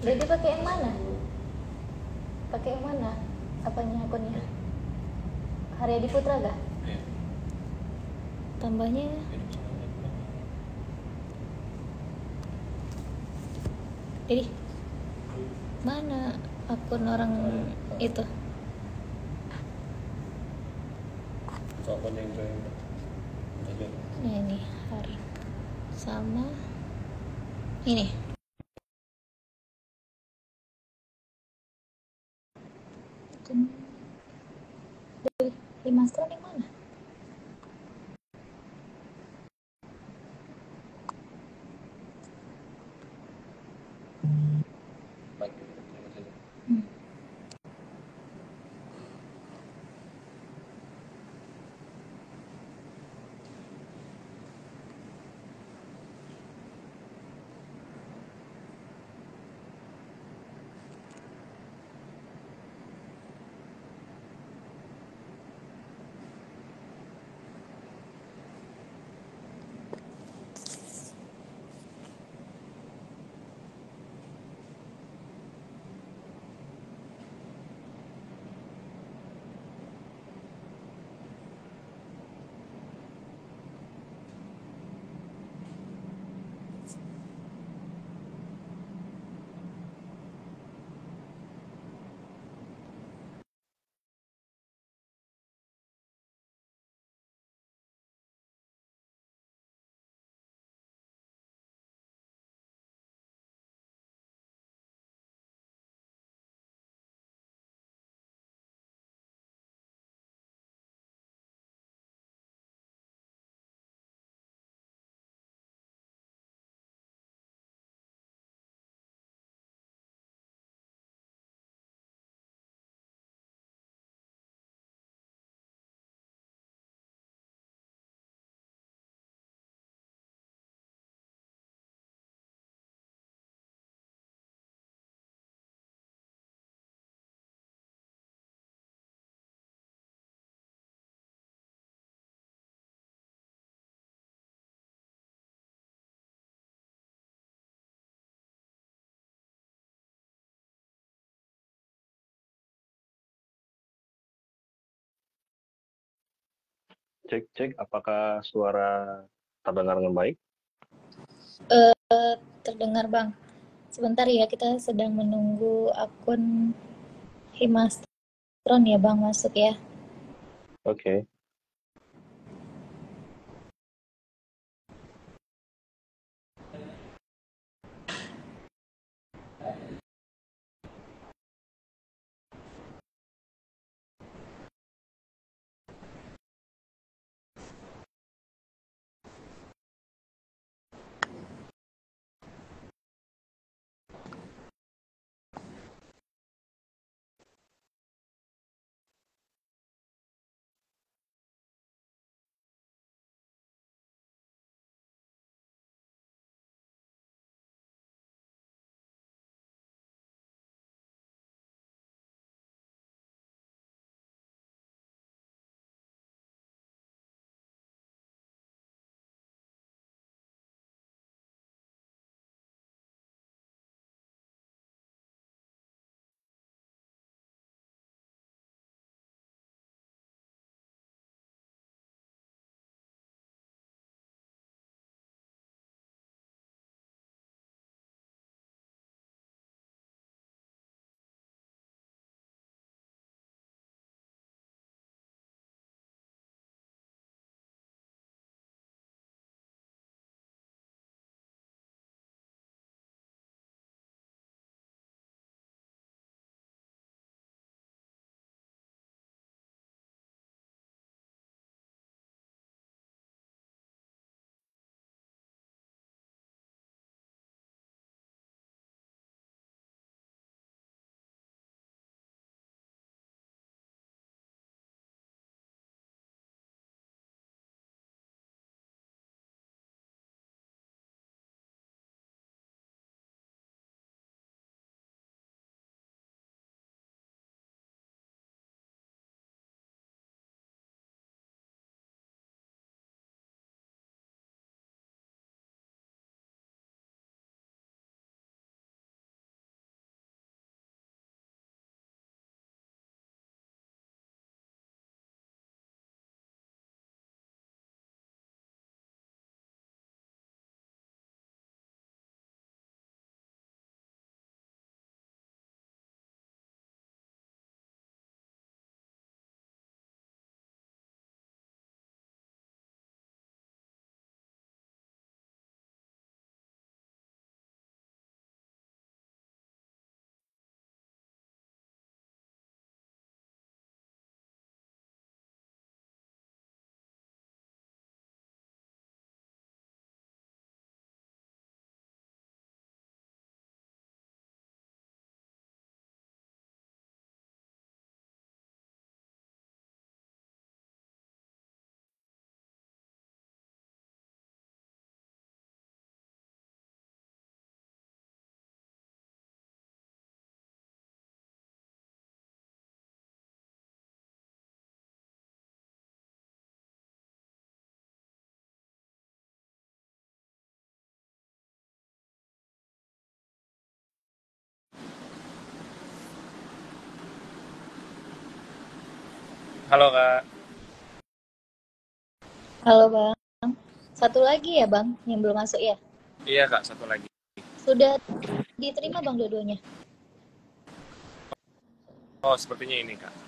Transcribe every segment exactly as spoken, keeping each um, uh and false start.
Jadi pakai yang mana? Pakai yang mana? Apanya akunnya? Haryadi Putra gak? Iya. Tambahnya jadi mana akun orang itu? Akun yang itu yang aja. Nah ini hari sama ini. Limastra di mana? Baik, terima kasih. Hmm. Cek cek apakah suara terdengar dengan baik? Uh, terdengar bang. Sebentar ya, kita sedang menunggu akun Himastron ya bang masuk ya. Oke. Okay. Halo Kak. Halo Bang. Satu lagi ya Bang, yang belum masuk ya? Iya Kak, satu lagi. Sudah diterima Bang dua-duanya? Oh, sepertinya ini Kak.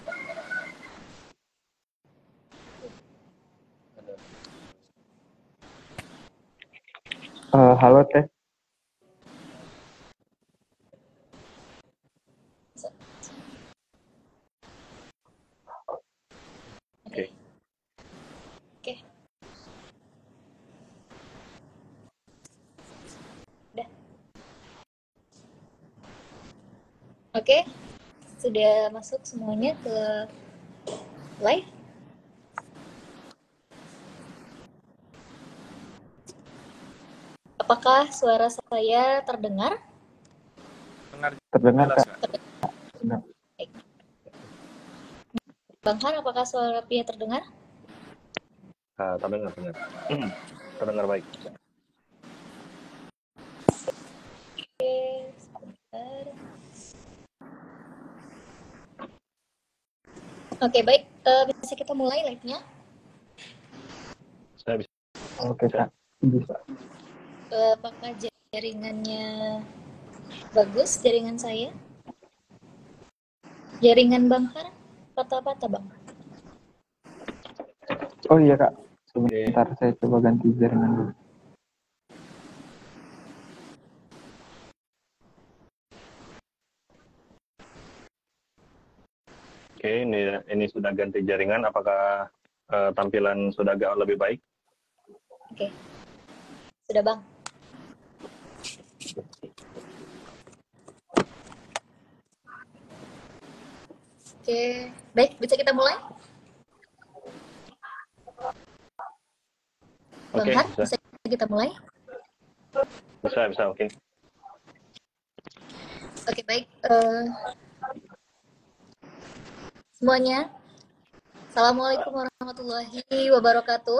Eh, halo Teh. Oke. Oke. Udah. Oke. Sudah masuk semuanya ke live? Apakah suara saya terdengar? Dengar Terdengar jelas Kak? Kak. Terdengar. Bang Han, apakah suara Pia terdengar? Ah, terdengar, terdengar. Terdengar baik. Oke, sebentar. Oke, baik. Eh, bisa kita mulai live-nya? Saya bisa. Oke Kak, bisa. Eh, apakah jaringannya bagus, jaringan saya? Jaringan Bang Har? Patah-patah Bang. Oh iya Kak, sebentar saya coba ganti jaringan dulu. Oke, ini ini sudah ganti jaringan. Apakah eh, tampilan sudah agak lebih baik? Oke. Sudah Bang. Oke, baik, bisa kita mulai? Bang Oke, Har, bisa. bisa kita mulai? Bisa, bisa, oke. Oke, baik. Eh, semuanya, Assalamualaikum warahmatullahi wabarakatuh.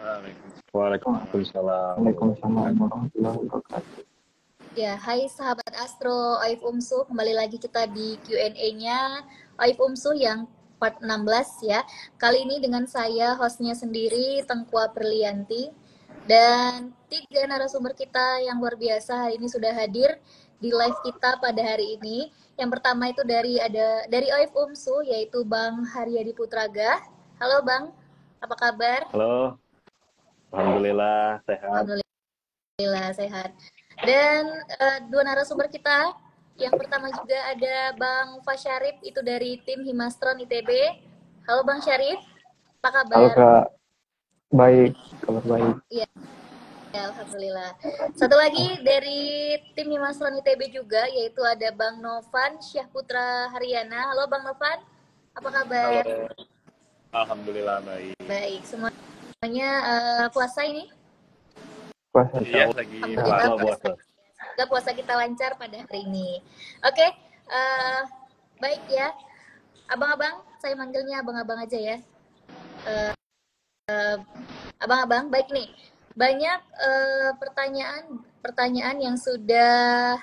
Waalaikumsalam. Waalaikumsalam warahmatullahi wabarakatuh. Ya, hai sahabat Astro, Aif Umsu, kembali lagi kita di Q and A-nya Aif Umsu yang part enam belas ya. Kali ini dengan saya, hostnya sendiri, Tengku Aprilianti. Dan tiga narasumber kita yang luar biasa hari ini sudah hadir di live kita pada hari ini. Yang pertama itu dari ada dari Aif Umsu, yaitu Bang Haryadi Putraga. Halo Bang, apa kabar? Halo. Alhamdulillah, sehat. Alhamdulillah, sehat. Dan uh, dua narasumber kita, yang pertama juga ada Bang Fasyarif, itu dari tim Himastron I T B. Halo Bang Syarif, apa kabar? Halo Kak, baik, kabar baik. Iya, ya, Alhamdulillah. Satu lagi dari tim Himastron I T B juga, yaitu ada Bang Novan Syahputra Haryana. Halo Bang Novan, apa kabar? Halo. Alhamdulillah baik. Baik, semuanya uh, puasa ini? Puasa. Iya, lagi Alhamdulillah, puasa. puasa. Semoga puasa kita lancar pada hari ini. Oke, uh, baik ya. Abang-abang, saya manggilnya abang-abang aja ya. Uh, uh, abang-abang, baik nih. Banyak uh, pertanyaan pertanyaan yang sudah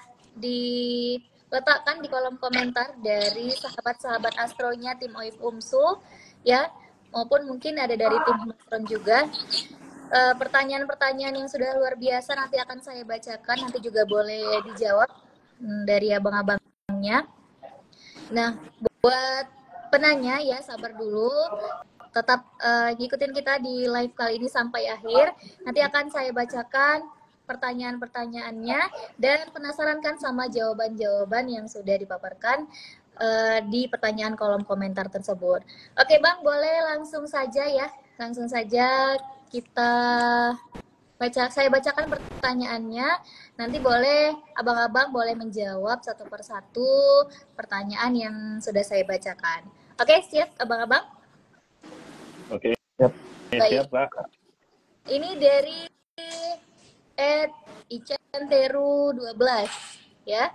diletakkan di kolom komentar dari sahabat-sahabat Astronya tim Oif Umsu ya, maupun mungkin ada dari tim Himastron juga. Uh, pertanyaan-pertanyaan yang sudah luar biasa nanti akan saya bacakan, nanti juga boleh dijawab hmm, dari abang-abangnya. Nah, buat penanya ya, sabar dulu, tetap uh, ngikutin kita di live kali ini sampai akhir. Nanti akan saya bacakan pertanyaan-pertanyaannya, dan penasaran kan sama jawaban-jawaban yang sudah dipaparkan uh, di pertanyaan kolom komentar tersebut. Oke Bang, boleh langsung saja ya, langsung saja kita baca, saya bacakan pertanyaannya, nanti boleh abang-abang boleh menjawab satu persatu pertanyaan yang sudah saya bacakan. Oke, siap abang-abang? Oke, Siap. siap Kak. Ini dari at icenteru dua belas ya.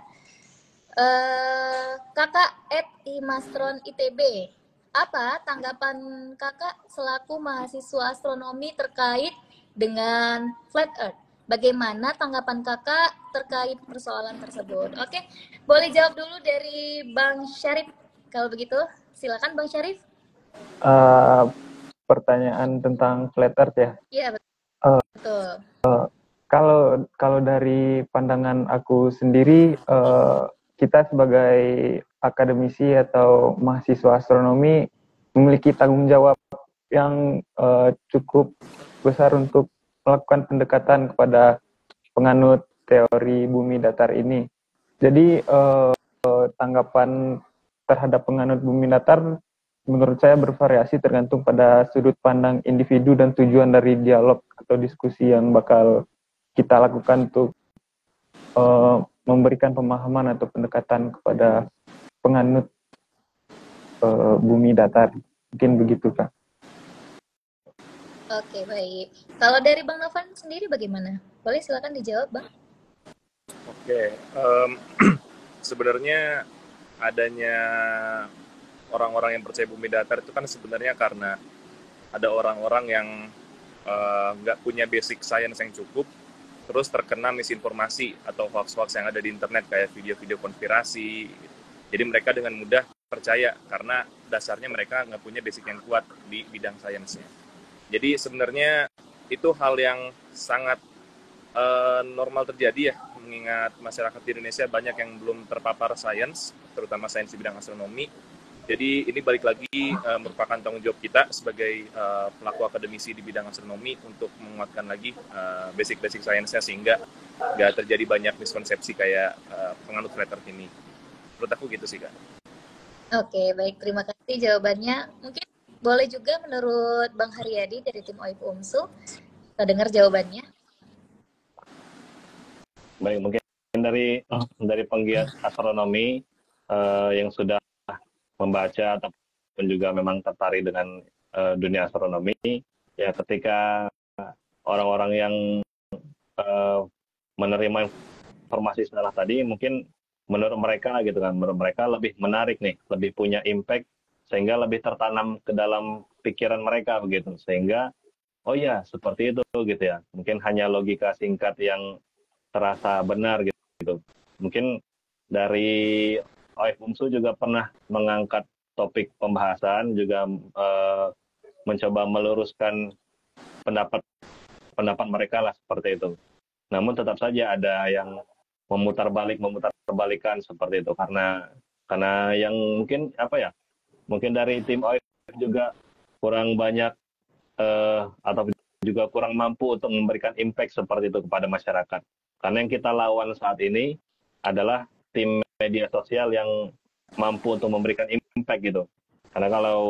Uh, kakak at Himastron I T B, apa tanggapan kakak selaku mahasiswa astronomi terkait dengan flat earth? Bagaimana tanggapan kakak terkait persoalan tersebut? Oke, boleh jawab dulu dari Bang Syarif. Kalau begitu, silakan Bang Syarif. uh, pertanyaan tentang flat earth ya. Iya, betul. Uh, betul. Uh, kalau kalau dari pandangan aku sendiri, uh, kita sebagai akademisi atau mahasiswa astronomi memiliki tanggung jawab yang uh, cukup besar untuk melakukan pendekatan kepada penganut teori bumi datar ini. Jadi uh, tanggapan terhadap penganut bumi datar menurut saya bervariasi tergantung pada sudut pandang individu dan tujuan dari dialog atau diskusi yang bakal kita lakukan untuk uh, memberikan pemahaman atau pendekatan kepada penganut uh, bumi datar. Mungkin begitu, Kak. Oke, baik. Kalau dari Bang Novan sendiri bagaimana? Boleh silakan dijawab, Bang. Oke, um, sebenarnya adanya orang-orang yang percaya bumi datar itu kan sebenarnya karena ada orang-orang yang nggak uh, punya basic science yang cukup, terus terkena misinformasi atau hoax-hoax yang ada di internet kayak video-video konspirasi. Jadi mereka dengan mudah percaya karena dasarnya mereka nggak punya basic yang kuat di bidang sainsnya. Jadi sebenarnya itu hal yang sangat uh, normal terjadi ya, mengingat masyarakat di Indonesia banyak yang belum terpapar sains, terutama sains di bidang astronomi. Jadi ini balik lagi uh, merupakan tanggung jawab kita sebagai uh, pelaku akademisi di bidang astronomi untuk menguatkan lagi uh, basic-basic sainsnya sehingga nggak terjadi banyak miskonsepsi kayak uh, penganut flat earth ini. Menurut aku gitu sih, Kak. Oke, baik. Terima kasih jawabannya. Mungkin boleh juga menurut Bang Haryadi dari tim O I F UMSU, kita dengar jawabannya. Baik, mungkin dari dari penggiat astronomi uh, yang sudah membaca ataupun juga memang tertarik dengan uh, dunia astronomi, ya ketika orang-orang yang uh, menerima informasi salah tadi, mungkin menurut mereka gitu kan, menurut mereka lebih menarik nih, lebih punya impact sehingga lebih tertanam ke dalam pikiran mereka begitu, sehingga oh ya seperti itu gitu ya, mungkin hanya logika singkat yang terasa benar gitu. Mungkin dari O I F UMSU juga pernah mengangkat topik pembahasan, juga eh, mencoba meluruskan pendapat pendapat mereka lah seperti itu. Namun tetap saja ada yang memutar balik memutar balikan seperti itu karena karena yang mungkin apa ya, mungkin dari tim O I F juga kurang banyak eh, atau juga kurang mampu untuk memberikan impact seperti itu kepada masyarakat. Karena yang kita lawan saat ini adalah tim media sosial yang mampu untuk memberikan impact gitu. Karena kalau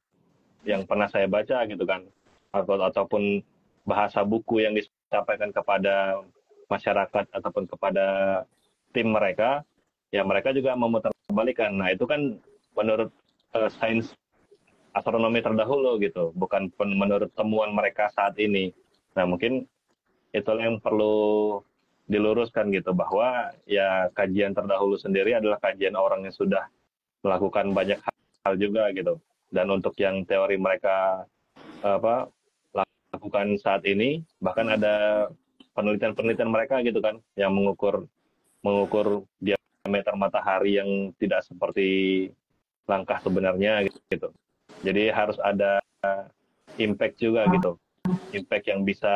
yang pernah saya baca gitu kan, atau ataupun bahasa buku yang disampaikan kepada masyarakat ataupun kepada tim mereka, ya mereka juga memutarbalikan. Nah itu kan menurut uh, sains astronomi terdahulu gitu, bukan menurut temuan mereka saat ini. Nah mungkin itu yang perlu diluruskan gitu, bahwa ya kajian terdahulu sendiri adalah kajian orang yang sudah melakukan banyak hal juga gitu. Dan untuk yang teori mereka apa lakukan saat ini, bahkan ada penelitian-penelitian mereka gitu kan yang mengukur mengukur diameter matahari yang tidak seperti langkah sebenarnya gitu. Jadi harus ada impact juga gitu, impact yang bisa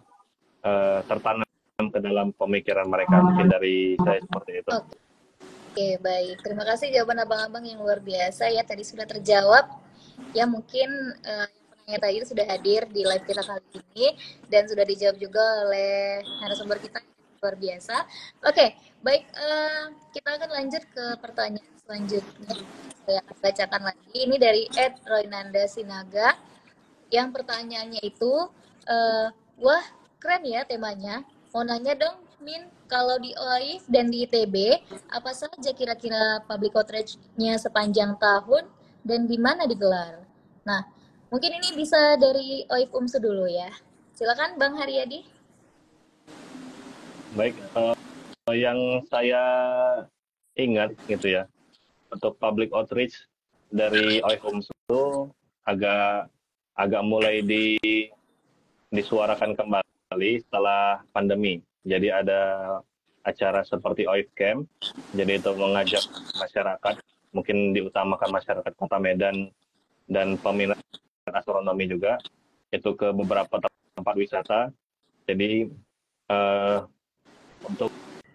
uh, tertanam ke dalam pemikiran mereka. Mungkin dari saya seperti itu. Oke, Oke baik. Terima kasih jawaban abang-abang yang luar biasa ya. Tadi sudah terjawab. Ya mungkin uh, yang penanya tadi sudah hadir di live kita kali ini dan sudah dijawab juga oleh narasumber kita yang luar biasa. Oke, baik. Uh, kita akan lanjut ke pertanyaan selanjutnya. Saya akan bacakan lagi. Ini dari Ed Roynanda Sinaga. Yang pertanyaannya itu, uh, wah keren ya temanya. Mau nanya dong, Min, kalau di O I F dan di I T B, apa saja kira-kira public outreach-nya sepanjang tahun dan di mana digelar? Nah, mungkin ini bisa dari O I F UMSU dulu ya. Silakan Bang Haryadi. Baik, uh, yang saya ingat gitu ya, untuk public outreach dari O I F UMSU agak agak mulai di disuarakan kembali setelah pandemi. Jadi ada acara seperti O I F Camp, jadi itu mengajak masyarakat, mungkin diutamakan masyarakat Kota Medan dan peminat astronomi juga itu ke beberapa tempat wisata. Jadi uh, untuk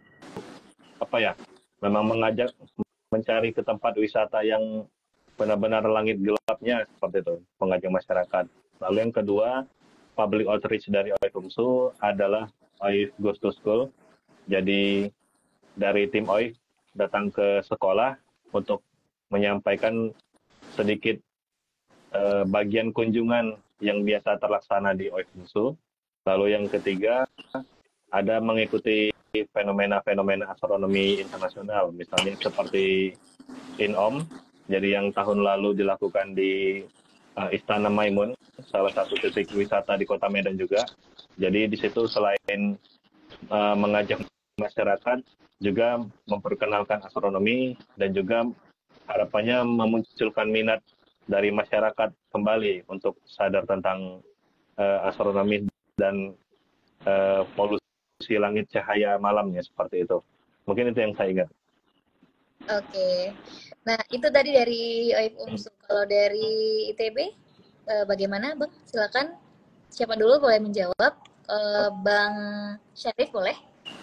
apa ya, memang mengajak mencari ke tempat wisata yang benar-benar langit gelapnya seperti itu, mengajak masyarakat. Lalu yang kedua, public outreach dari O I F UMSU adalah O I F Goes to School. Jadi dari tim O I F datang ke sekolah untuk menyampaikan sedikit uh, bagian kunjungan yang biasa terlaksana di O I F UMSU. Lalu yang ketiga, ada mengikuti fenomena-fenomena astronomi internasional, misalnya seperti INOM, jadi yang tahun lalu dilakukan di uh, Istana Maimun, salah satu titik wisata di Kota Medan juga. Jadi di situ selain uh, mengajak masyarakat, juga memperkenalkan astronomi dan juga harapannya memunculkan minat dari masyarakat kembali untuk sadar tentang uh, astronomi dan uh, polusi si langit cahaya malamnya seperti itu. Mungkin itu yang saya ingat. Oke. Nah, itu tadi dari O I F UMSU. Kalau dari I T B, eh, bagaimana, Bang? Silakan. Siapa dulu boleh menjawab? Eh, Bang Syarif boleh?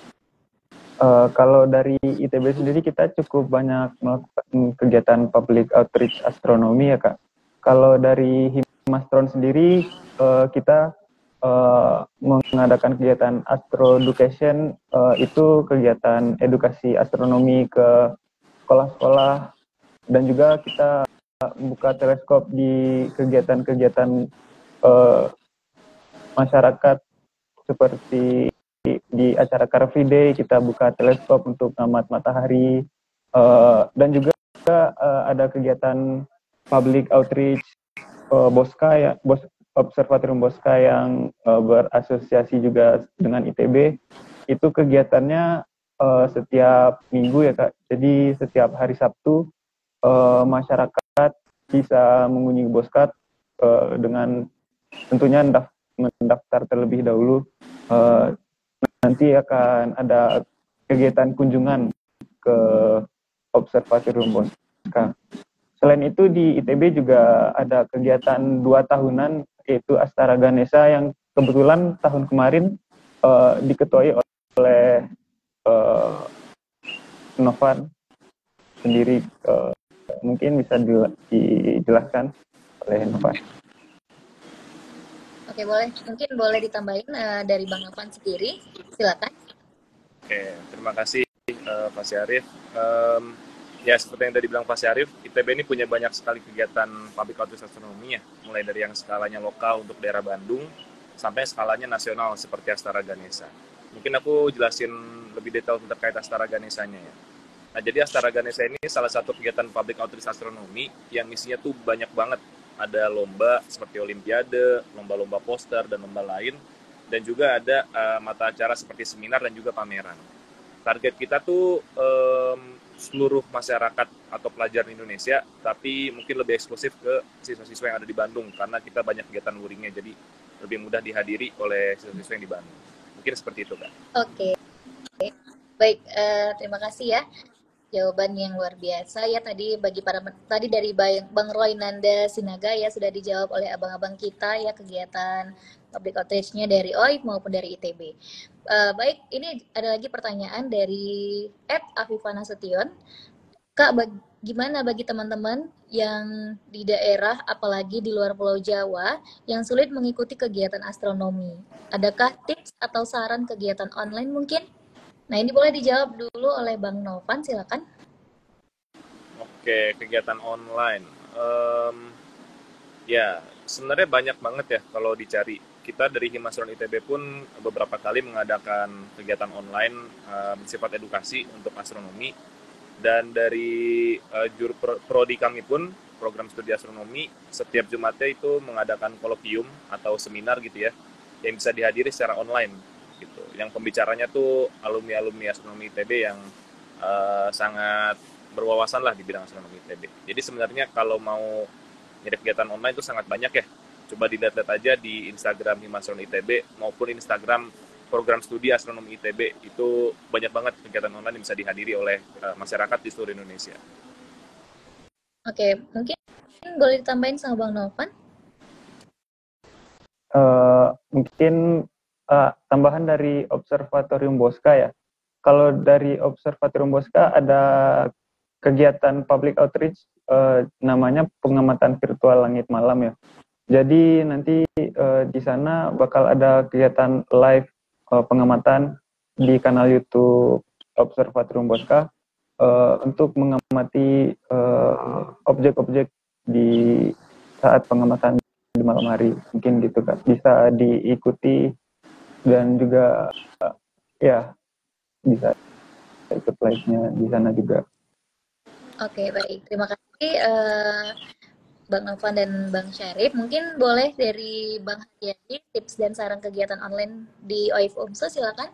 Uh, kalau dari I T B sendiri kita cukup banyak melakukan kegiatan public outreach astronomi ya, Kak. Kalau dari Himastron sendiri, uh, kita Uh, mengadakan kegiatan Astro Education, uh, itu kegiatan edukasi astronomi ke sekolah-sekolah, dan juga kita buka teleskop di kegiatan-kegiatan uh, masyarakat seperti di, di acara Car Free Day kita buka teleskop untuk ngamat matahari, uh, dan juga uh, ada kegiatan public outreach uh, Bosca ya, Bos Observatorium Bosca yang uh, berasosiasi juga dengan I T B. Itu kegiatannya uh, setiap minggu ya, Kak. Jadi setiap hari Sabtu uh, masyarakat bisa mengunjungi Bosca uh, dengan tentunya mendaftar terlebih dahulu. Uh, nanti akan ada kegiatan kunjungan ke Observatorium Bosca. Selain itu di I T B juga ada kegiatan dua tahunan, yaitu Astara Ganesha, yang kebetulan tahun kemarin uh, diketuai oleh uh, Novan sendiri. Uh, mungkin bisa dijelaskan oleh Novan. Oke, boleh. Mungkin boleh ditambahin uh, dari Bang Novan sendiri. Silakan. Oke, terima kasih uh, Pak Syarif. Um, Ya, seperti yang tadi bilang Pak Syarif, I T B ini punya banyak sekali kegiatan public outreach astronomi ya, mulai dari yang skalanya lokal untuk daerah Bandung, sampai skalanya nasional seperti Astara Ganesha. Mungkin aku jelasin lebih detail terkait Astara Ganesha-nya ya. Nah, jadi Astara Ganesha ini salah satu kegiatan public outreach astronomi yang isinya tuh banyak banget. Ada lomba seperti olimpiade, lomba-lomba poster, dan lomba lain. Dan juga ada uh, mata acara seperti seminar dan juga pameran. Target kita tuh um, seluruh masyarakat atau pelajar di Indonesia, tapi mungkin lebih eksklusif ke siswa-siswa yang ada di Bandung, karena kita banyak kegiatan luringnya, jadi lebih mudah dihadiri oleh siswa-siswa yang di Bandung. Mungkin seperti itu, Kak. Oke. Baik, uh, terima kasih ya. Jawaban yang luar biasa ya tadi bagi para tadi dari Bang Roy Nanda Sinaga ya, sudah dijawab oleh abang-abang kita ya, kegiatan public outreach-nya dari O I F maupun dari I T B. Uh, baik, ini ada lagi pertanyaan dari et Afifah Nasution. Kak, bag- gimana bagi teman-teman yang di daerah, apalagi di luar Pulau Jawa, yang sulit mengikuti kegiatan astronomi? Adakah tips atau saran kegiatan online mungkin? Nah, ini boleh dijawab dulu oleh Bang Novan, silakan. Oke, kegiatan online. Um, ya, sebenarnya banyak banget ya kalau dicari. Kita dari Himastron I T B pun beberapa kali mengadakan kegiatan online uh, bersifat edukasi untuk astronomi. Dan dari uh, jur pro- prodi kami pun, program studi astronomi, setiap Jumatnya itu mengadakan kolokium atau seminar gitu ya, yang bisa dihadiri secara online gitu. Yang pembicaranya tuh alumni-alumni astronomi I T B yang uh, sangat berwawasan lah di bidang astronomi I T B. Jadi sebenarnya kalau mau nyari kegiatan online itu sangat banyak ya. Coba dilihat-lihat aja di Instagram Himastron I T B maupun Instagram program studi astronomi I T B. Itu banyak banget kegiatan online yang bisa dihadiri oleh uh, masyarakat di seluruh Indonesia. Oke, mungkin boleh ditambahin sama Bang Novan? Uh, mungkin uh, tambahan dari Observatorium Bosca ya. Kalau dari Observatorium Bosca ada kegiatan public outreach uh, namanya pengamatan virtual langit malam ya. Jadi nanti uh, di sana bakal ada kegiatan live uh, pengamatan di kanal YouTube Observatorium Bosca uh, untuk mengamati uh, objek-objek di saat pengamatan di malam hari, mungkin gitu Kak, bisa diikuti dan juga uh, ya bisa ikut live-nya di sana juga. Oke, baik, terima kasih uh, Bang Novan dan Bang Syarif. Mungkin boleh dari Bang Haryadi tips dan saran kegiatan online di O I F UMSO, silakan.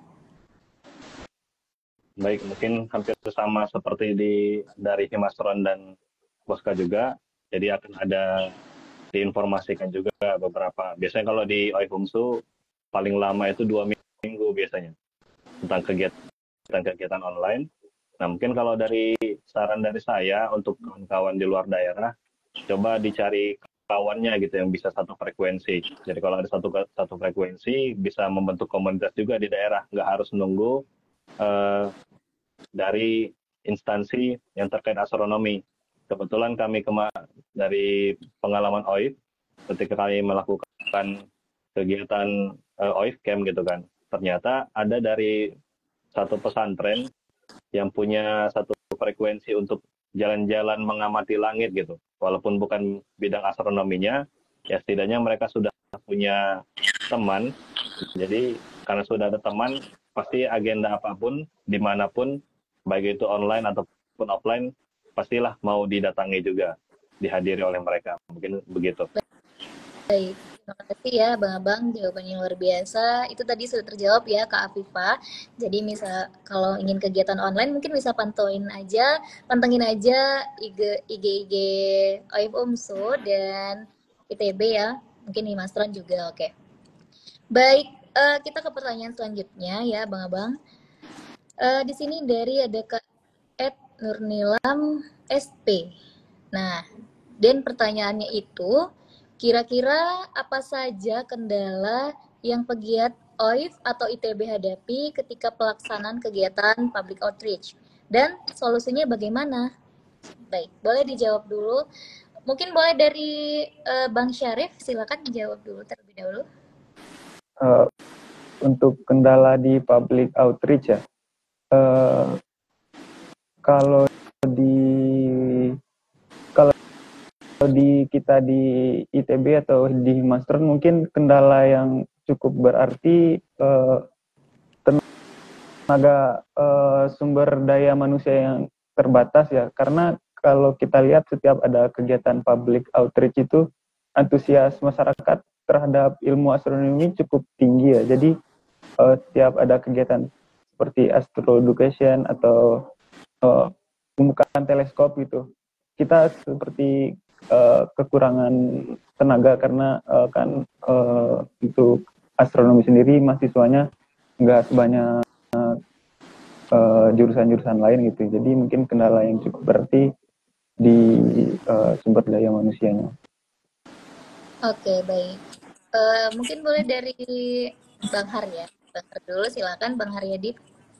Baik, mungkin hampir sama seperti di dari Himasron dan Bosca juga. Jadi akan ada diinformasikan juga beberapa. Biasanya kalau di O I F UMSO paling lama itu dua minggu biasanya tentang kegiatan-kegiatan online. Nah, mungkin kalau dari saran dari saya untuk kawan-kawan di luar daerah, coba dicari kawannya gitu yang bisa satu frekuensi. Jadi kalau ada satu satu frekuensi bisa membentuk komunitas juga di daerah, nggak harus nunggu uh, dari instansi yang terkait astronomi. Kebetulan kami kema dari pengalaman O I F, ketika kami melakukan kegiatan uh, O I F Camp gitu kan, ternyata ada dari satu pesantren yang punya satu frekuensi untuk jalan-jalan mengamati langit gitu. Walaupun bukan bidang astronominya, ya setidaknya mereka sudah punya teman. Jadi karena sudah ada teman, pasti agenda apapun, dimanapun, baik itu online ataupun offline, pastilah mau didatangi juga, dihadiri oleh mereka. Mungkin begitu. Baik, terima kasih ya Bang-Abang, jawabannya luar biasa. Itu tadi sudah terjawab ya Kak Afifah. Jadi misal kalau ingin kegiatan online mungkin bisa pantauin aja, pantengin aja I G I G I G O I F UMSO dan I T B ya. Mungkin Himasron juga, oke. Baik, uh, kita ke pertanyaan selanjutnya ya Bang-Abang. Uh, di sini dari ada Kak Ed Nurnilam S P. Nah, dan pertanyaannya itu, kira-kira apa saja kendala yang pegiat O I F atau I T B hadapi ketika pelaksanaan kegiatan public outreach? Dan solusinya bagaimana? Baik, boleh dijawab dulu. Mungkin boleh dari uh, Bang Syarif, silakan dijawab dulu terlebih dahulu. Uh, untuk kendala di public outreach ya, uh, kalau di kalau di kita di I T B atau di Himasron mungkin kendala yang cukup berarti uh, tenaga uh, sumber daya manusia yang terbatas ya, karena kalau kita lihat setiap ada kegiatan public outreach itu antusias masyarakat terhadap ilmu astronomi cukup tinggi ya. Jadi uh, setiap ada kegiatan seperti astro education atau uh, pembukaan teleskop gitu, kita seperti uh, kekurangan tenaga karena uh, kan uh, untuk astronomi sendiri mahasiswanya nggak sebanyak uh, jurusan-jurusan lain gitu. Jadi mungkin kendala yang cukup berarti di uh, sumber daya manusianya. Oke, baik. Uh, mungkin boleh dari Bang Har ya. Bang Har dulu, silakan Bang Haryadi.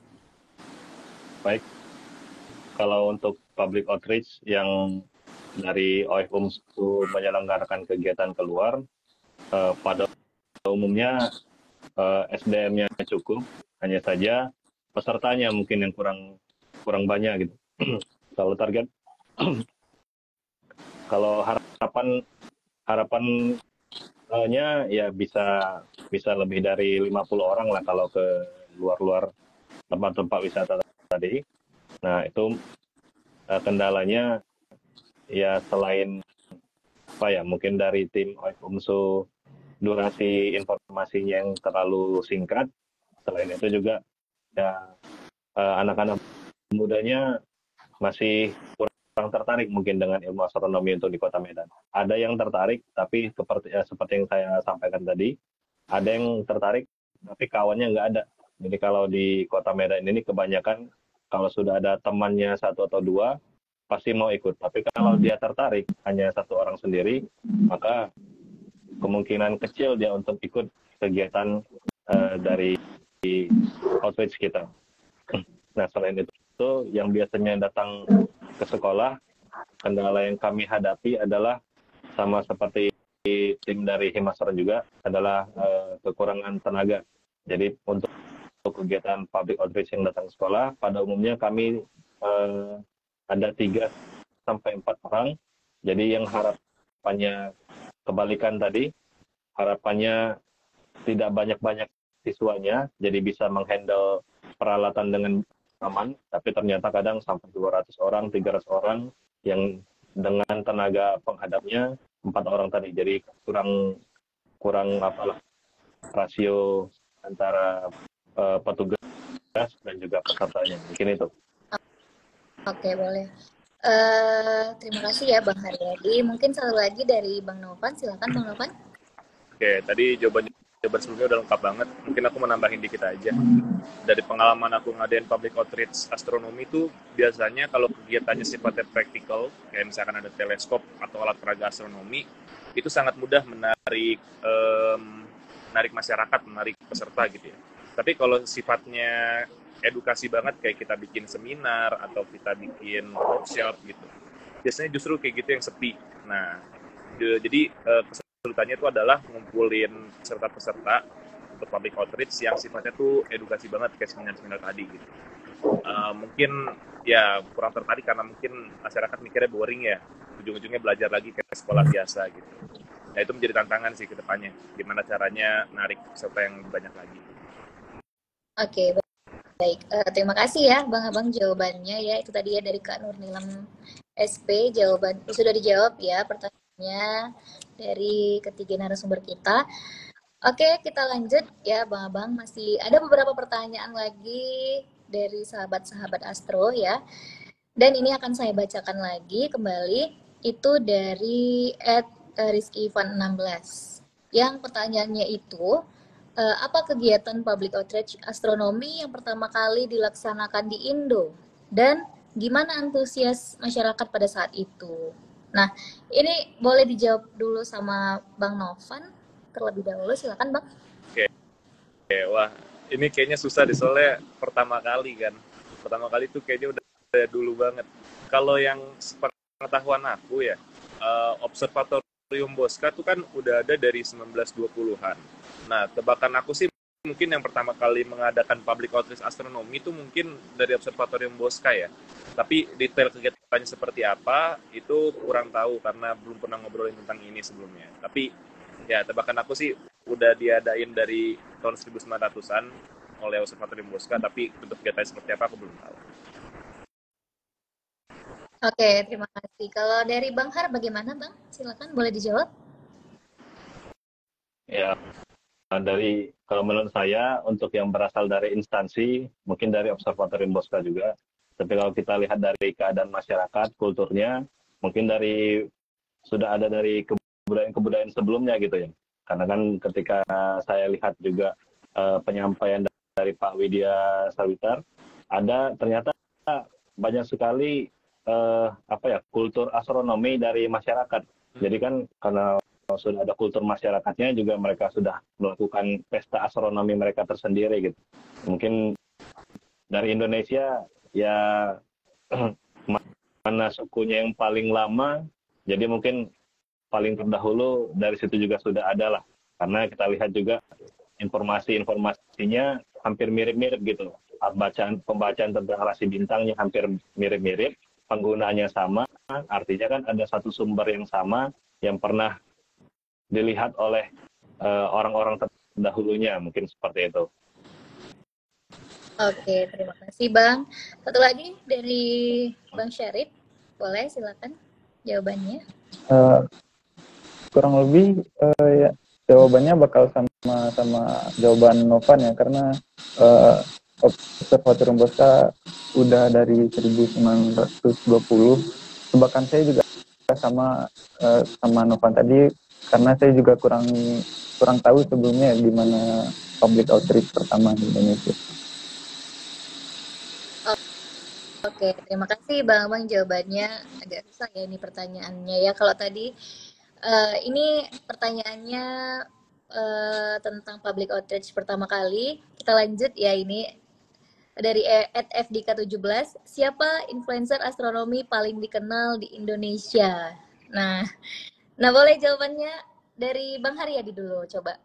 Baik. Kalau untuk public outreach yang dari O I F UMSO menyelenggarakan kegiatan keluar, uh, pada umumnya uh, S D M-nya cukup, hanya saja pesertanya mungkin yang kurang kurang banyak gitu. Kalau target, kalau harapan harapannya ya bisa bisa lebih dari lima puluh orang lah kalau ke luar-luar tempat-tempat wisata tadi. Nah itu uh, kendalanya ya selain apa ya, mungkin dari tim O I F UMSO durasi informasinya yang terlalu singkat. Selain itu juga ya uh, anak-anak mudanya masih kurang tertarik mungkin dengan ilmu astronomi untuk di Kota Medan. Ada yang tertarik, tapi seperti ya, seperti yang saya sampaikan tadi, ada yang tertarik, tapi kawannya nggak ada. Jadi kalau di Kota Medan ini kebanyakan kalau sudah ada temannya satu atau dua, pasti mau ikut. Tapi kalau dia tertarik hanya satu orang sendiri, maka kemungkinan kecil dia untuk ikut kegiatan uh, dari outreach kita. Nah, selain itu, yang biasanya datang ke sekolah, kendala yang kami hadapi adalah sama seperti tim dari Himasra juga, adalah uh, kekurangan tenaga. Jadi untuk kegiatan public outreach yang datang ke sekolah, pada umumnya kami uh, ada tiga sampai empat orang. Jadi yang harapannya kebalikan tadi, harapannya tidak banyak-banyak siswanya, jadi bisa menghandle peralatan dengan aman, tapi ternyata kadang sampai dua ratus orang, tiga ratus orang, yang dengan tenaga penghadapnya empat orang tadi. Jadi kurang kurang apalah rasio antara uh, petugas dan juga pesertanya. Mungkin itu. Oke, boleh. Uh, terima kasih ya Bang Haryadi. Mungkin satu lagi dari Bang Novan, silakan Bang Novan. Oke, tadi jawabannya jawaban sebelumnya udah lengkap banget. Mungkin aku menambahin dikit aja. Dari pengalaman aku ngadain public outreach astronomi itu, biasanya kalau kegiatannya sifatnya praktikal, kayak misalkan ada teleskop atau alat peraga astronomi, itu sangat mudah menarik um, menarik masyarakat, menarik peserta gitu ya. Tapi kalau sifatnya edukasi banget, kayak kita bikin seminar atau kita bikin workshop gitu, biasanya justru kayak gitu yang sepi. Nah, jadi uh, kesulitannya itu adalah ngumpulin peserta-peserta untuk public outreach yang sifatnya tuh edukasi banget kayak seminar-seminar tadi gitu. Uh, mungkin ya kurang tertarik karena mungkin masyarakat mikirnya boring ya, ujung-ujungnya belajar lagi kayak sekolah biasa gitu. Nah itu menjadi tantangan sih ke depannya, gimana caranya narik peserta yang banyak lagi. Oke, baik. Uh, terima kasih ya Bang Abang jawabannya ya. Itu tadi ya dari Kak Nurnilam S P, jawaban sudah dijawab ya pertanyaannya dari ketiga narasumber kita. Oke, kita lanjut ya Bang Abang. Masih ada beberapa pertanyaan lagi dari sahabat-sahabat Astro ya. Dan ini akan saya bacakan lagi kembali. Itu dari at Rizky Ivan enam belas. Yang pertanyaannya itu, uh, apa kegiatan public outreach astronomi yang pertama kali dilaksanakan di Indo? Dan gimana antusias masyarakat pada saat itu? Nah, ini boleh dijawab dulu sama Bang Novan terlebih dahulu, silakan Bang. Oke, Oke. Wah, ini kayaknya susah deh, soalnya pertama kali kan. Pertama kali tuh kayaknya udah, udah dulu banget. Kalau yang pengetahuan aku ya, uh, Observatorium Bosca tuh kan udah ada dari sembilan belas dua puluhan. Nah, tebakan aku sih mungkin yang pertama kali mengadakan public outreach astronomi itu mungkin dari Observatorium Bosca ya. Tapi detail kegiatannya seperti apa, itu kurang tahu karena belum pernah ngobrolin tentang ini sebelumnya. Tapi ya tebakan aku sih udah diadain dari tahun seribu sembilan ratusan oleh Observatorium Bosca, tapi bentuk kegiatannya seperti apa aku belum tahu. Oke, terima kasih. Kalau dari Bang Har bagaimana Bang? Silakan boleh dijawab. Ya, dari kalau menurut saya untuk yang berasal dari instansi, mungkin dari Observatorium Bosca juga. Tapi kalau kita lihat dari keadaan masyarakat, kulturnya, mungkin dari sudah ada dari kebudayaan-kebudayaan sebelumnya gitu ya. Karena kan ketika saya lihat juga uh, penyampaian dari Pak Widya Sawitar, ada ternyata banyak sekali uh, apa ya kultur astronomi dari masyarakat. Jadi kan karena sudah ada kultur masyarakatnya juga, mereka sudah melakukan pesta astronomi mereka tersendiri gitu. Mungkin dari Indonesia ya mana sukunya yang paling lama, jadi mungkin paling terdahulu dari situ juga sudah ada lah. Karena kita lihat juga informasi-informasinya hampir mirip-mirip gitu. Bacaan, pembacaan tentang rasi bintangnya hampir mirip-mirip, penggunaannya sama, artinya kan ada satu sumber yang sama yang pernah dilihat oleh uh, orang-orang terdahulunya, mungkin seperti itu. Oke, terima kasih Bang. Satu lagi dari Bang Syarif, boleh silakan jawabannya. Uh, kurang lebih uh, ya jawabannya bakal sama sama jawaban Novan ya, karena uh, Observatorium Bosca udah dari seribu sembilan ratus dua puluh. Tebakan saya juga sama uh, sama Novan tadi, karena saya juga kurang kurang tahu sebelumnya di mana public outreach pertama di Indonesia. Oke, Oke, terima kasih Bang Bang jawabannya. Agak susah ya ini pertanyaannya ya. Kalau tadi uh, ini pertanyaannya uh, tentang public outrage pertama kali. Kita lanjut ya ini dari at F D K tujuh belas. Siapa influencer astronomi paling dikenal di Indonesia? Nah, nah boleh jawabannya dari Bang Haryadi dulu coba.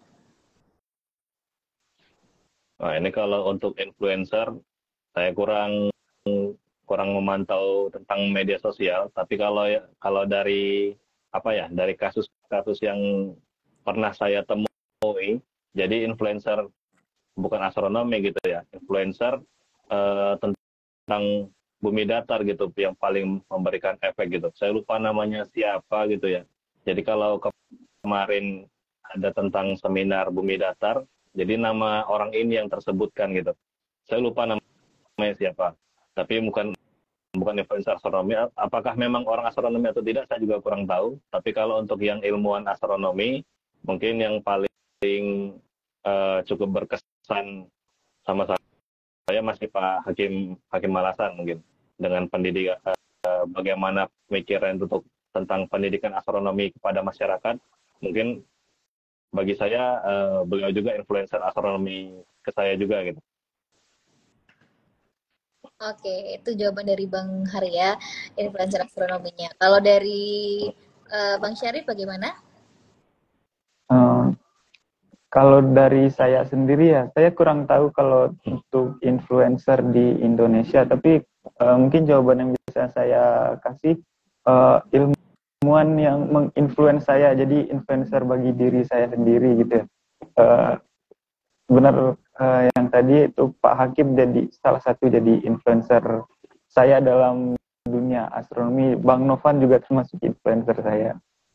Nah, ini kalau untuk influencer, saya kurang kurang memantau tentang media sosial. Tapi kalau kalau dari apa ya, dari kasus-kasus yang pernah saya temui, jadi influencer bukan astronomi gitu ya, influencer eh, tentang bumi datar gitu, yang paling memberikan efek gitu. Saya lupa namanya siapa gitu ya. Jadi kalau kemarin ada tentang seminar bumi datar, jadi nama orang ini yang tersebutkan gitu. Saya lupa namanya siapa. Tapi bukan bukan influencer astronomi. Apakah memang orang astronomi atau tidak, saya juga kurang tahu. Tapi kalau untuk yang ilmuwan astronomi, mungkin yang paling uh, cukup berkesan sama saya masih Pak Hakim Hakim Malasan mungkin, dengan pendidikan uh, bagaimana pemikiran untuk tentang pendidikan astronomi kepada masyarakat. Mungkin bagi saya uh, beliau juga influencer astronomi ke saya juga gitu. Oke, itu jawaban dari Bang Harya, influencer astronominya. Kalau dari uh, Bang Syarif bagaimana? Uh, kalau dari saya sendiri ya, saya kurang tahu kalau untuk influencer di Indonesia. Tapi uh, mungkin jawaban yang bisa saya kasih uh, ilmuwan yang menginfluence saya, jadi influencer bagi diri saya sendiri gitu. Uh, benar uh, yang tadi itu Pak Hakim jadi salah satu jadi influencer saya dalam dunia astronomi. Bang Novan juga termasuk influencer saya.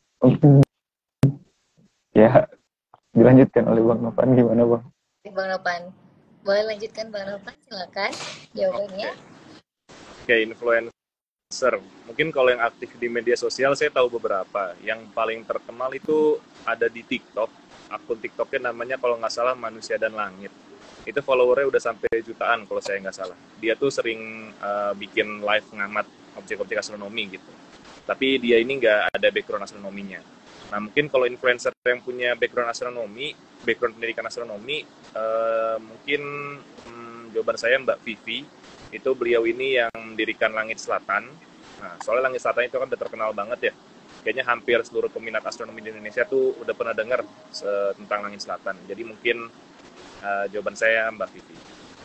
Ya, dilanjutkan oleh Bang Novan, gimana Bang? Bang Novan, boleh lanjutkan Bang Novan, silakan jawabannya. Oke, okay. okay, influencer. Mungkin kalau yang aktif di media sosial saya tahu beberapa. Yang paling terkenal itu ada di TikTok. Akun TikToknya namanya kalau nggak salah Manusia dan Langit. Itu followernya udah sampai jutaan kalau saya nggak salah. Dia tuh sering uh, bikin live ngamat objek-objek astronomi gitu. Tapi dia ini nggak ada background astronominya. Nah mungkin kalau influencer yang punya background astronomi, background pendidikan astronomi, uh, mungkin hmm, jawaban saya Mbak Vivi. Itu beliau ini yang mendirikan Langit Selatan. Nah soalnya Langit Selatan itu kan udah terkenal banget ya. Kayaknya hampir seluruh peminat astronomi di Indonesia tuh udah pernah dengar uh, tentang Langit Selatan. Jadi mungkin uh, jawaban saya Mbak Vivi.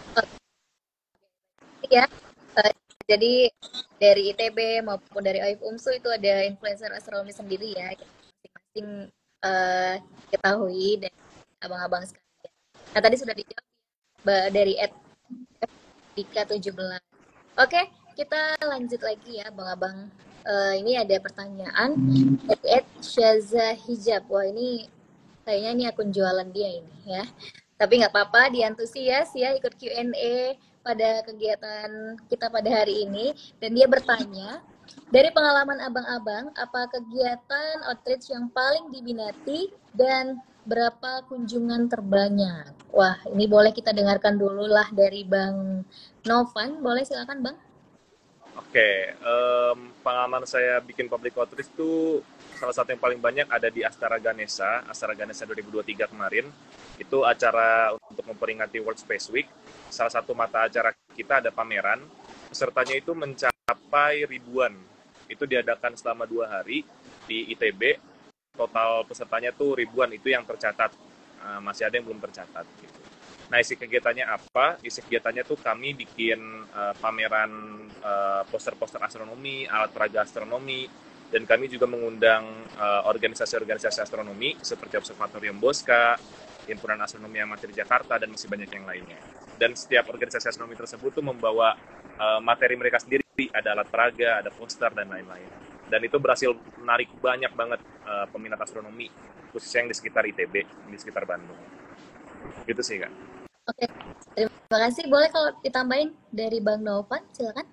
Ya, uh, jadi dari I T B maupun dari A I F U M S U itu ada influencer astronomi sendiri ya, masing-masing uh, ketahui dan abang-abang sekalian. Nah tadi sudah dijawab dari at F D K tujuh belas. Oke, kita lanjut lagi ya abang-abang. Uh, ini ada pertanyaan dari at Syaza Hijab. Wah ini kayaknya ini akun jualan dia ini ya. Tapi nggak apa-apa, dia antusias ya ikut Q and A pada kegiatan kita pada hari ini. Dan dia bertanya, dari pengalaman abang-abang, apa kegiatan outreach yang paling diminati dan berapa kunjungan terbanyak? Wah, ini boleh kita dengarkan dulu lah dari Bang Novan. Boleh silakan Bang. Oke, um, pengalaman saya bikin public outreach itu salah satu yang paling banyak ada di Astara Ganesha, Astara Ganesha dua ribu dua puluh tiga kemarin. Itu acara untuk memperingati World Space Week. Salah satu mata acara kita ada pameran. Pesertanya itu mencapai ribuan. Itu diadakan selama dua hari di I T B. Total pesertanya tuh ribuan, itu yang tercatat. Uh, masih ada yang belum tercatat. Gitu. Nah, isi kegiatannya apa? Isi kegiatannya tuh kami bikin uh, pameran uh, poster-poster astronomi, alat peraga astronomi, dan kami juga mengundang uh, organisasi-organisasi astronomi seperti Observatorium Bosca, Himpunan Astronomi Amatir Jakarta, dan masih banyak yang lainnya. Dan setiap organisasi astronomi tersebut tuh membawa uh, materi mereka sendiri, ada alat peraga, ada poster, dan lain-lain. Dan itu berhasil menarik banyak banget uh, peminat astronomi, khususnya yang di sekitar I T B, di sekitar Bandung. Gitu sih, Kak. Oke, terima kasih. Boleh kalau ditambahin dari Bang Novan, silakan.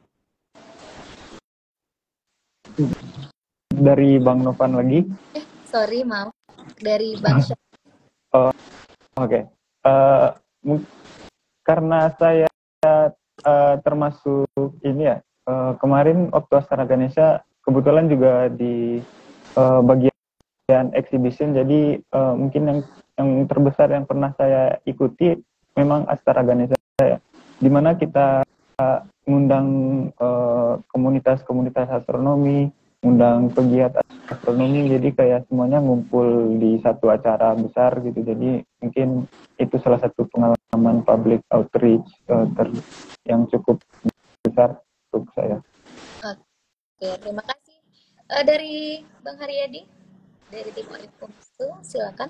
Dari Bang Novan lagi? Eh, sorry, maaf. Dari Bang Syah. Oh, oke. Okay. Uh, karena saya uh, termasuk ini ya, uh, kemarin waktu Astana Ganesha kebetulan juga di uh, bagian exhibition, jadi uh, mungkin yang yang terbesar yang pernah saya ikuti memang Astana Ganesha ya, di mana kita uh, ngundang uh, komunitas-komunitas astronomi, undang pegiat astronomi, jadi kayak semuanya ngumpul di satu acara besar gitu. Jadi mungkin itu salah satu pengalaman public outreach uh, ter yang cukup besar untuk saya. Oke, terima kasih. Uh, dari Bang Haryadi, dari tim O I F U M S U, silakan.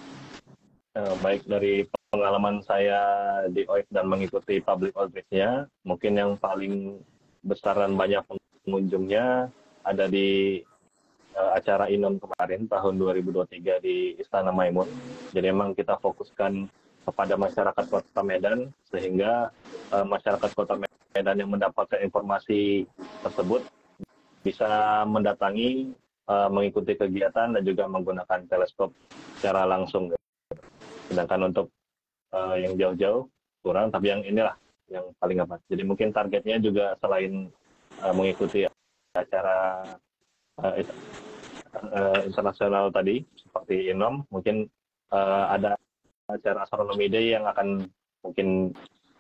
Uh, baik, dari pengalaman saya di O I F dan mengikuti public outreach-nya, mungkin yang paling besar dan banyak pengunjungnya ada di uh, acara I N O M kemarin tahun dua ribu dua puluh tiga di Istana Maimun. Jadi memang kita fokuskan kepada masyarakat Kota Medan, sehingga uh, masyarakat Kota Medan yang mendapatkan informasi tersebut bisa mendatangi, uh, mengikuti kegiatan dan juga menggunakan teleskop secara langsung. Sedangkan untuk uh, yang jauh-jauh kurang, tapi yang inilah yang paling apa. Jadi mungkin targetnya juga selain uh, mengikuti acara uh, uh, internasional tadi seperti I N O M, mungkin uh, ada acara Astronomy Day yang akan mungkin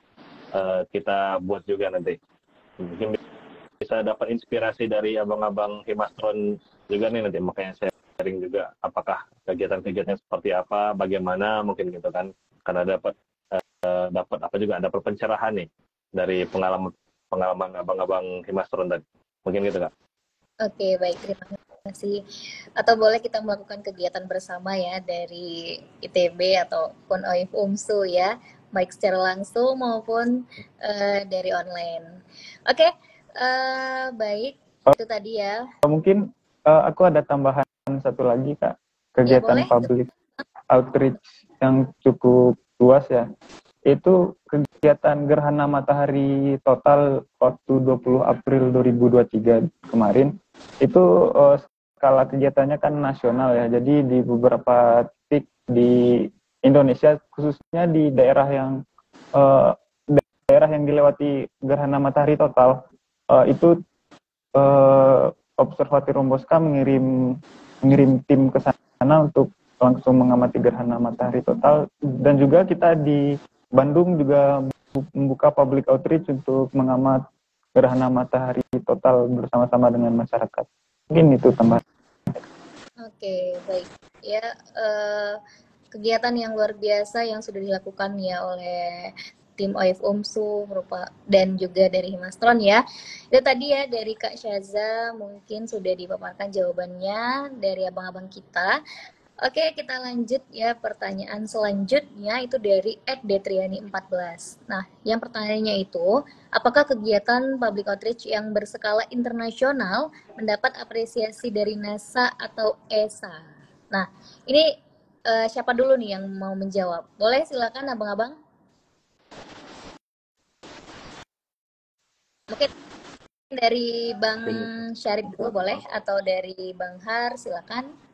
uh, kita buat juga nanti. Mungkin bisa dapat inspirasi dari abang-abang Himastron juga nih nanti, makanya saya sharing juga apakah kegiatan-kegiatan seperti apa, bagaimana mungkin gitu kan, karena dapat uh, dapat apa juga, ada pencerahan nih dari pengalaman pengalaman abang-abang Himastron tadi. Mungkin gitu, Kak. Oke, baik. Terima kasih. Atau boleh kita melakukan kegiatan bersama ya dari I T B ataupun O I F U M S U ya, baik secara langsung maupun uh, dari online. Oke, uh, baik. Itu tadi ya. Mungkin uh, aku ada tambahan satu lagi, Kak. Kegiatan ya, public outreach yang cukup luas ya. Itu kegiatan gerhana matahari total waktu dua puluh April dua ribu dua puluh tiga kemarin. Itu uh, skala kegiatannya kan nasional ya. Jadi di beberapa titik di Indonesia, khususnya di daerah yang uh, daerah yang dilewati gerhana matahari total, uh, itu uh, Observasi Romboska mengirim mengirim tim ke sana untuk langsung mengamati gerhana matahari total, dan juga kita di Bandung juga membuka public outreach untuk mengamat gerhana matahari total bersama-sama dengan masyarakat. Mungkin itu tambahan. Oke, baik. Ya, uh, kegiatan yang luar biasa yang sudah dilakukan ya oleh tim O I F U M S U merupakan dan juga dari Himastron ya. Itu tadi ya dari Kak Syaza, mungkin sudah dipaparkan jawabannya dari abang-abang kita. Oke, kita lanjut ya, pertanyaan selanjutnya itu dari et detriani empat belas. Nah, yang pertanyaannya itu, apakah kegiatan public outreach yang berskala internasional mendapat apresiasi dari NASA atau E S A? Nah, ini uh, siapa dulu nih yang mau menjawab? Boleh silakan abang-abang. Mungkin dari Bang Syarif dulu boleh, atau dari Bang Har, silakan.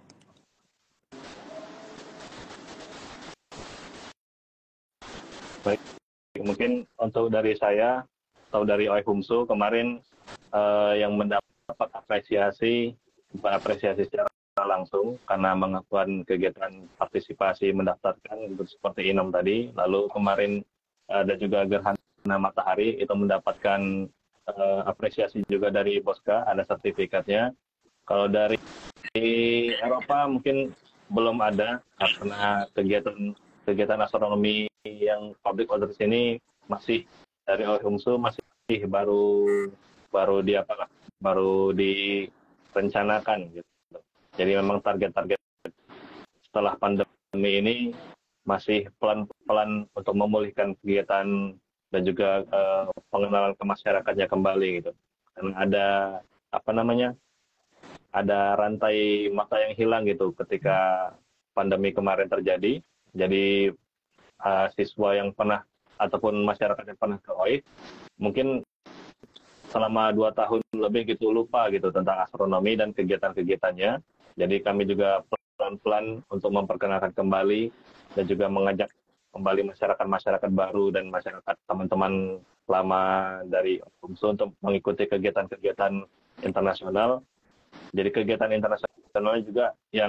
Baik, mungkin untuk dari saya atau dari O I F U M S U kemarin eh, yang mendapat apresiasi, bukan apresiasi secara langsung karena melakukan kegiatan partisipasi mendaftarkan gitu, seperti I N O M tadi. Lalu kemarin ada juga gerhana matahari, itu mendapatkan eh, apresiasi juga dari Boska, ada sertifikatnya. Kalau dari Eropa mungkin belum ada karena kegiatan kegiatan astronomi yang public outreach ini masih dari O I F U M S U masih baru baru di apa baru direncanakan gitu. Jadi memang target-target setelah pandemi ini masih pelan-pelan untuk memulihkan kegiatan dan juga uh, pengenalan ke masyarakatnya kembali gitu. Karena ada apa namanya? ada rantai masa yang hilang gitu ketika pandemi kemarin terjadi. Jadi uh, siswa yang pernah ataupun masyarakat yang pernah ke O I F mungkin selama dua tahun lebih gitu lupa gitu tentang astronomi dan kegiatan-kegiatannya. Jadi kami juga pelan-pelan untuk memperkenalkan kembali dan juga mengajak kembali masyarakat-masyarakat baru dan masyarakat teman-teman lama dari UMSU untuk mengikuti kegiatan-kegiatan internasional. Jadi kegiatan internasional juga yang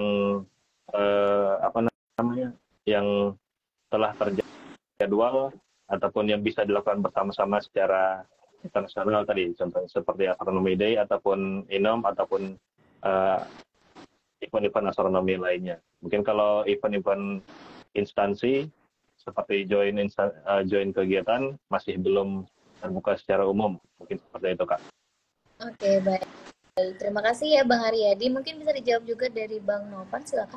eh, apa namanya, yang telah terjadwal ataupun yang bisa dilakukan bersama-sama secara internasional tadi, contohnya seperti Astronomy Day ataupun INOM ataupun eh, event-event astronomi lainnya. Mungkin kalau event-event instansi seperti join insta, uh, join kegiatan masih belum terbuka secara umum, mungkin seperti itu, Kak. Oke, baik. Terima kasih ya Bang Haryadi. Mungkin bisa dijawab juga dari Bang Novan, silakan.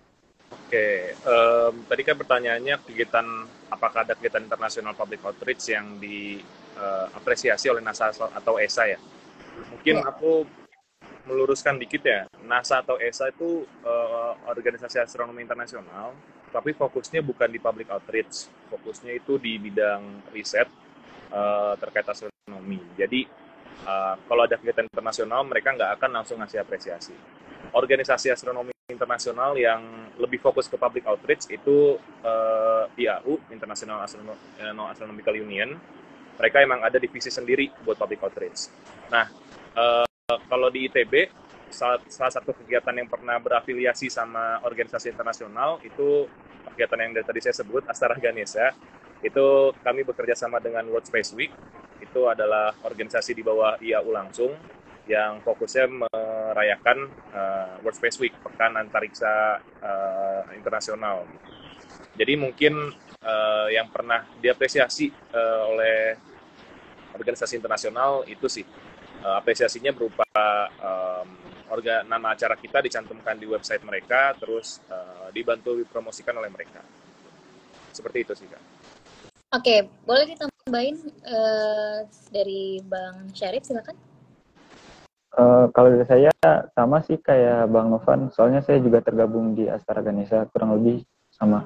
Oke, um, tadi kan pertanyaannya kegiatan apakah ada kegiatan internasional public outreach yang diapresiasi uh, oleh NASA atau E S A ya? Mungkin ya. Aku meluruskan dikit ya, NASA atau E S A itu uh, organisasi astronomi internasional, tapi fokusnya bukan di public outreach, fokusnya itu di bidang riset uh, terkait astronomi. Jadi uh, kalau ada kegiatan internasional, mereka nggak akan langsung ngasih apresiasi. Organisasi astronomi internasional yang lebih fokus ke public outreach itu uh, I A U, International Astrono- Astronomical Union. Mereka emang ada divisi sendiri buat public outreach. Nah, uh, kalau di I T B, salah, salah satu kegiatan yang pernah berafiliasi sama organisasi internasional itu kegiatan yang tadi saya sebut, Astara Ganesha. Itu kami bekerja sama dengan World Space Week. Itu adalah organisasi di bawah I A U langsung yang fokusnya merayakan uh, World Space Week, Pekan Antariksa uh, Internasional. Jadi mungkin uh, yang pernah diapresiasi uh, oleh organisasi internasional itu sih. Uh, apresiasinya berupa um, orga, nama acara kita dicantumkan di website mereka, terus uh, dibantu dipromosikan oleh mereka. Seperti itu sih, Kak. Oke, boleh ditambahin uh, dari Bang Syarif, silakan. Uh, kalau dari saya sama sih kayak Bang Novan, soalnya saya juga tergabung di Astara Ganesha, kurang lebih sama.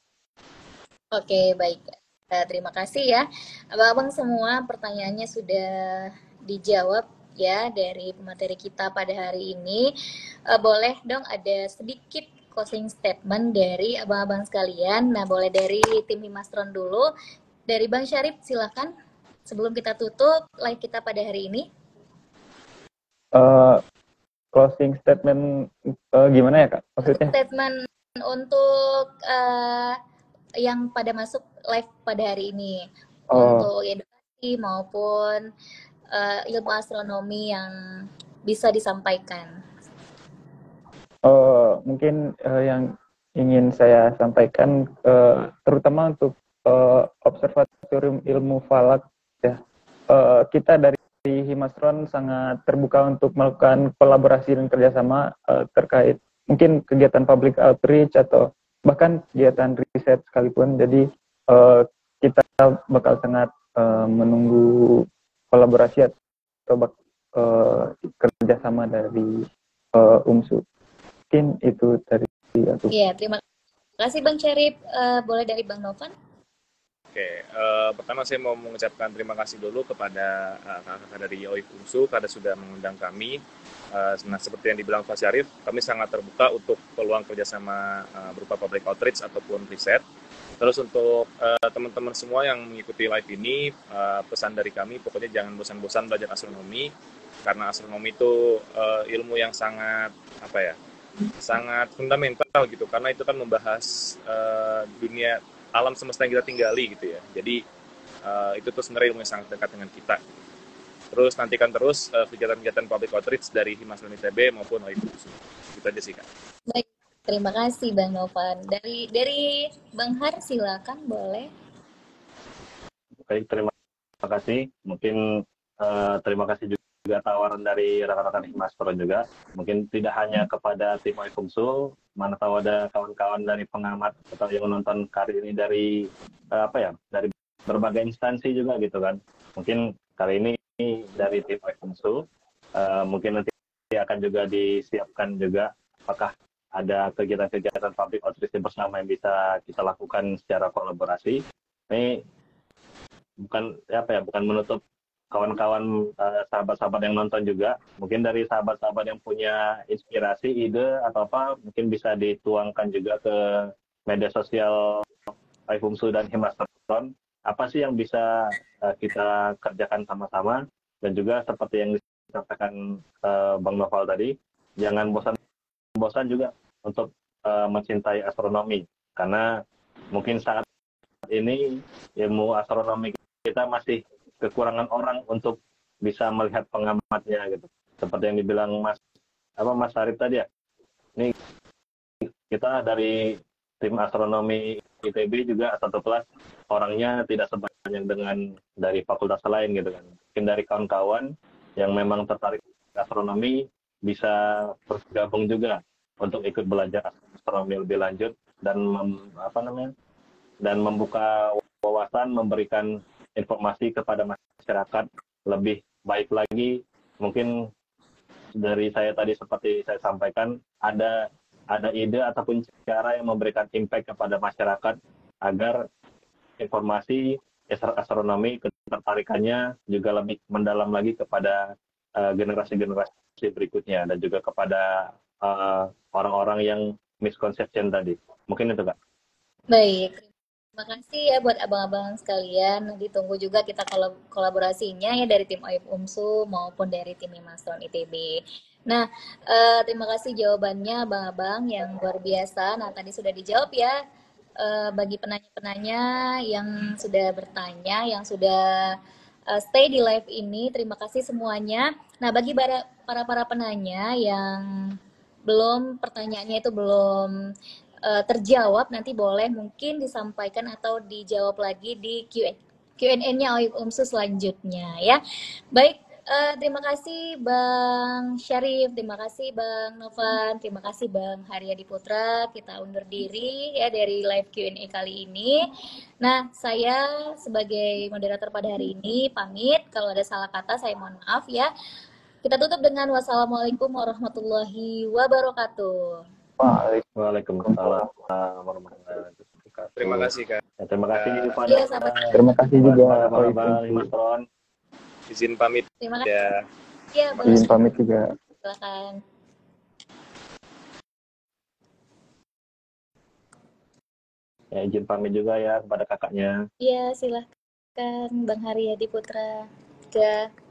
Oke, baik. Uh, terima kasih ya. Abang-abang semua pertanyaannya sudah dijawab ya dari materi kita pada hari ini. Uh, boleh dong ada sedikit closing statement dari abang-abang sekalian. Nah, boleh dari tim Himastron dulu. Dari Bang Syarif, silakan. Sebelum kita tutup live kita pada hari ini. Uh, closing statement uh, gimana ya, Kak? Maksudnya? Statement untuk uh, yang pada masuk live pada hari ini. Oh. Untuk edukasi maupun Uh, ilmu astronomi yang bisa disampaikan. Uh, mungkin uh, yang ingin saya sampaikan uh, terutama untuk uh, observatorium ilmu falak ya, uh, kita dari Himastron sangat terbuka untuk melakukan kolaborasi dan kerjasama uh, terkait mungkin kegiatan public outreach atau bahkan kegiatan riset sekalipun. Jadi uh, kita bakal sangat uh, menunggu kolaborasi atau uh, kerjasama dari uh, UMSU. Mungkin itu dari aku. Iya, terima kasih Bang Syarif. Uh, boleh dari Bang Novan? Oke, uh, pertama saya mau mengucapkan terima kasih dulu kepada uh, kakak-kakak dari O I F UMSU karena sudah mengundang kami. Uh, nah, seperti yang dibilang Pak Syarif, kami sangat terbuka untuk peluang kerjasama uh, berupa public outreach ataupun riset. Terus untuk uh, teman-teman semua yang mengikuti live ini, uh, pesan dari kami pokoknya jangan bosan-bosan belajar astronomi, karena astronomi itu uh, ilmu yang sangat apa ya, sangat fundamental gitu, karena itu kan membahas uh, dunia alam semesta yang kita tinggali gitu ya. Jadi uh, itu tuh sebenarnya ilmu yang sangat dekat dengan kita. Terus nantikan terus uh, kegiatan-kegiatan public outreach dari Himastron I T B maupun O I F UMSU. Itu aja sih, Kak. Baik. Terima kasih Bang Novan. Dari dari Bang Har, silakan boleh. Baik, terima kasih. Mungkin uh, terima kasih juga tawaran dari rekan-rekan Himastron juga. Mungkin tidak hanya kepada tim O I F UMSU, mana tahu ada kawan-kawan dari pengamat atau yang menonton kali ini dari uh, apa ya, dari berbagai instansi juga gitu kan. Mungkin kali ini dari tim O I F UMSU, uh, mungkin nanti akan juga disiapkan juga apakah ada kegiatan-kegiatan public outreach bersama yang bisa kita lakukan secara kolaborasi. Ini bukan apa ya, bukan menutup kawan-kawan uh, sahabat-sahabat yang nonton juga. Mungkin dari sahabat-sahabat yang punya inspirasi, ide atau apa, mungkin bisa dituangkan juga ke media sosial O I F UMSU dan Himastron. apa sih yang bisa uh, kita kerjakan sama-sama, dan juga seperti yang disampaikan uh, Bang Noval tadi, jangan bosan-bosan juga untuk uh, mencintai astronomi, karena mungkin saat ini ilmu astronomi kita masih kekurangan orang untuk bisa melihat pengamatnya gitu. Seperti yang dibilang Mas apa Mas Arif tadi ya. Ini kita dari tim astronomi I T B juga satu kelas orangnya tidak sebanyak dengan dari fakultas lain gitu kan. Mungkin dari kawan-kawan yang memang tertarik astronomi bisa bergabung juga untuk ikut belajar astronomi lebih lanjut dan mem, apa namanya dan membuka wawasan, memberikan informasi kepada masyarakat lebih baik lagi. Mungkin dari saya tadi seperti saya sampaikan, ada ada ide ataupun cara yang memberikan impact kepada masyarakat agar informasi astronomi ketertarikannya juga lebih mendalam lagi kepada uh, generasi-generasi berikutnya dan juga kepada uh, orang-orang yang misconception tadi. Mungkin itu, Kak. Baik. Terima kasih ya buat abang-abang sekalian. Ditunggu juga kita kolaborasinya ya dari tim O I P UMSU maupun dari tim Himasron I T B. Nah, eh, terima kasih jawabannya abang-abang yang luar biasa. Nah, tadi sudah dijawab ya eh, bagi penanya-penanya yang sudah bertanya, yang sudah eh, stay di live ini. Terima kasih semuanya. Nah, bagi para para, para penanya yang belum pertanyaannya itu belum uh, terjawab, nanti boleh mungkin disampaikan atau dijawab lagi di Q and A-nya O I P UMSU selanjutnya ya. Baik, uh, terima kasih Bang Syarif, terima kasih Bang Novan, terima kasih Bang Haryadi Putra. Kita undur diri ya dari live Q and A kali ini. Nah, saya sebagai moderator pada hari ini pamit. Kalau ada salah kata saya mohon maaf ya. Kita tutup dengan wassalamualaikum warahmatullahi wabarakatuh. Waalaikumsalam warahmatullahi wabarakatuh. Terima kasih, Kak. Ya, terima kasih Pak. Iya, sampai. Terima kasih juga Bang Himasron. Izin pamit. Terima kasih. Ya. Iya, Izin pamit juga. Silakan. Ya, izin pamit juga ya kepada kakaknya. Iya, silakan Bang Haryadi Putra. Tiga.